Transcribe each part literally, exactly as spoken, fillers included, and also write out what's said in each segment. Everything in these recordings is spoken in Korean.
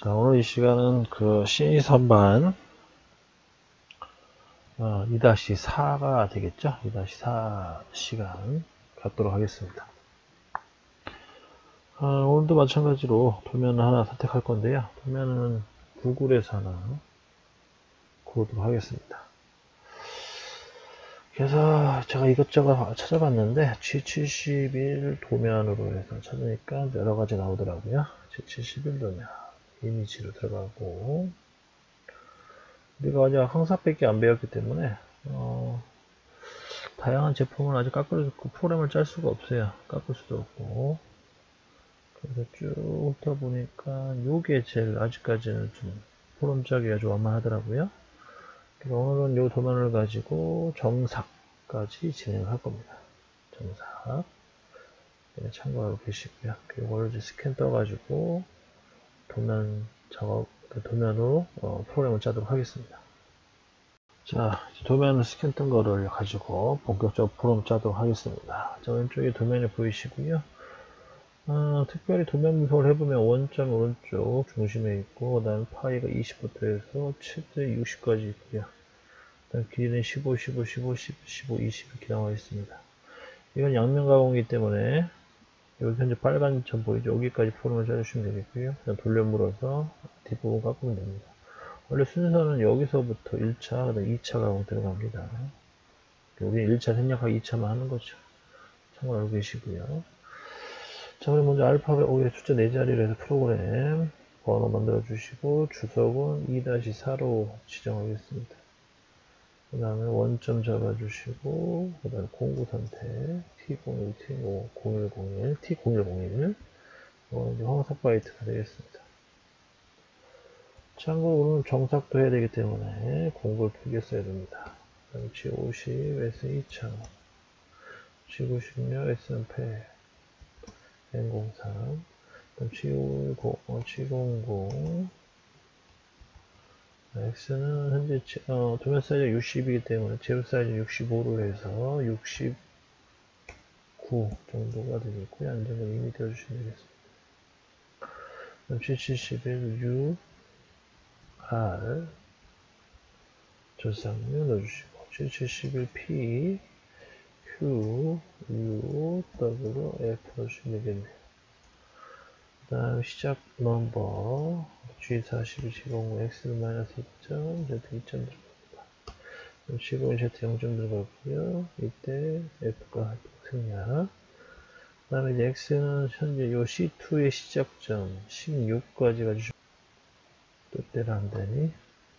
자, 오늘 이 시간은 그 씨 선반 어, 이 사가 되겠죠? 이 사 시간 갖도록 하겠습니다. 어, 오늘도 마찬가지로 도면을 하나 선택할 건데요. 도면은 구글에서 하나 고르도록 하겠습니다. 그래서 제가 이것저것 찾아봤는데 지 칠십일 도면으로 해서 찾으니까 여러 가지 나오더라고요. 지 칠십일 도면 이미지로 들어가고, 우리가 아직 항사밖에 안 배웠기 때문에 어, 다양한 제품을 아직 깎을 프로그램을 짤 수가 없어요. 깎을 수도 없고. 그래서 쭉 훑다 보니까 요게 제일 아직까지는 좀 프로그램 짜기가 좀 완만하더라고요. 그래서 오늘은 요 도면을 가지고 정삭까지 진행을 할 겁니다. 정삭. 네, 참고하고 계시고요. 이걸 이제 스캔 떠가지고 도면 작업, 도면으로 어, 프로그램을 짜도록 하겠습니다. 자, 도면 스캔 뜬 거를 가지고 본격적으로 프로그램 짜도록 하겠습니다. 자, 왼쪽에 도면이 보이시고요. 어, 특별히 도면 분석을 해보면 원점 오른쪽 중심에 있고, 그 다음 파이가 이십부터 해서 최대 육십까지 있고요. 그 다음 길이는 십오, 십오, 십오, 십, 십오, 이십 이렇게 나와 있습니다. 이건 양면 가공이기 때문에 여기 현재 빨간 점 보이죠? 여기까지 프로그램을 짜주시면 되겠고요. 그냥 돌려 물어서 뒷부분 깎으면 됩니다. 원래 순서는 여기서부터 일 차, 그다음 이 차 가공 들어갑니다. 여기 일 차 생략하고 이 차만 하는 거죠. 참고로 알고 계시고요. 자, 그럼 먼저 알파벳 오의 숫자 네 자리로 해서 프로그램 번호 만들어 주시고, 주석은 이 사로 지정하겠습니다. 그 다음에 원점 잡아 주시고, 그 다음에 공구 선택 티 공일, 티 공일공일, 티 공일공일, 어, 이제 황색 바이트가 되겠습니다. 참고로 오늘 정삭도 해야 되기 때문에 공구를 두 개 써야 됩니다. 그 다음에 지 오십, 에스 이천, 지 구십육, 에스는 백, 엔 공삼, 그럼 지 오십, 어, 지 공공, X는 현재 어, 도면 사이즈가 육십이기 때문에 제곱 사이즈 육십오로 해서 육십구 정도가 되겠고요. 안정을 이미 띄워주시면 되겠습니다. 그럼 지 칠십일 유 알 조상류 넣어주시고, 지 칠십일 피 큐 유 더블유 에프 넣어주시면 되겠네요. 그 다음 시작 넘버 지 사십이, 지 공공, X는 마이너스 이 점, Z 이 점 들어갑니다. 그럼 지 공공, Z 영 점 들어가고요. 이때 F가 생략. 그 다음에 이제 X는 현재 요 씨 투의 시작점 십육까지 가주시면, 뜻대로 안 되니?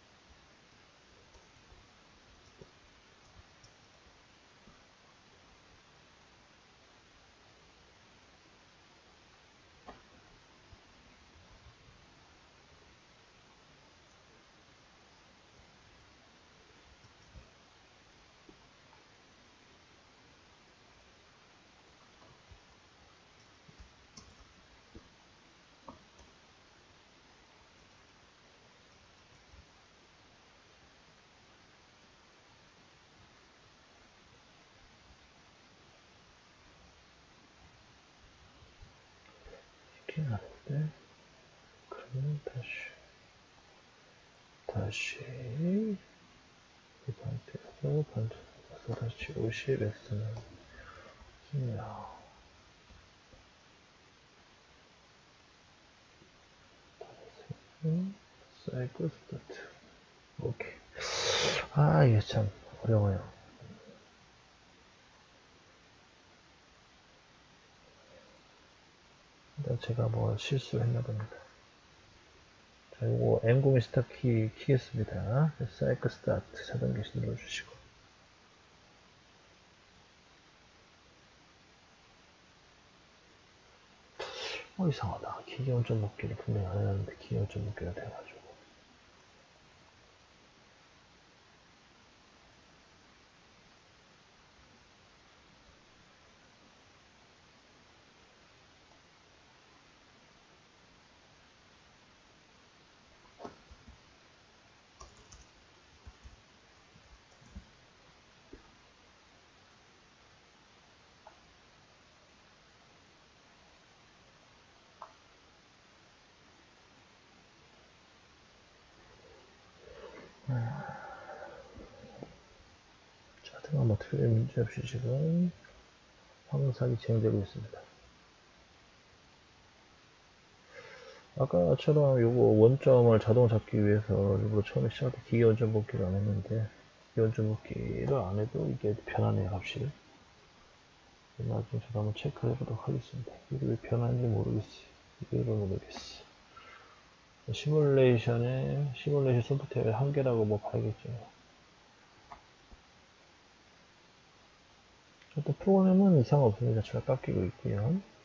이렇게 하는데, 그러면 다시, 다시, 이 상태에서 반대로 다시 오십, X는 생략. 사이클 스타트. 오케이. 아, 이게 참 어려워요. 일단 제가 뭐 실수를 했나 봅니다. 자, 요거 엠 공의 스타트 키 키겠습니다. 사이클 스타트 사 단계씩 눌러주시고. 어, 이상하다. 기계 원점 묶기를 분명히 안 해놨는데 기계 원점 묶기가 돼가지고. 자, 등한 뭐 특별히 문제없이 지금 황삭이 진행되고 있습니다. 아까처럼 요거 원점을 자동 잡기 위해서 일부러 처음에 시작할 때 기계 원점 복귀를 안 했는데, 기계 원점 복귀를 안 해도 이게 변하네요, 값이. 나중에 저도 한번 체크를 해보도록 하겠습니다. 이게 왜 변하는지 모르겠어요. 이게 왜 모르겠어. 시뮬레이션에, 시뮬레이션 소프트웨어 한계라고 뭐 봐야겠죠. 일단 프로그램은 이상 없습니다. 잘 깎이고 있고요.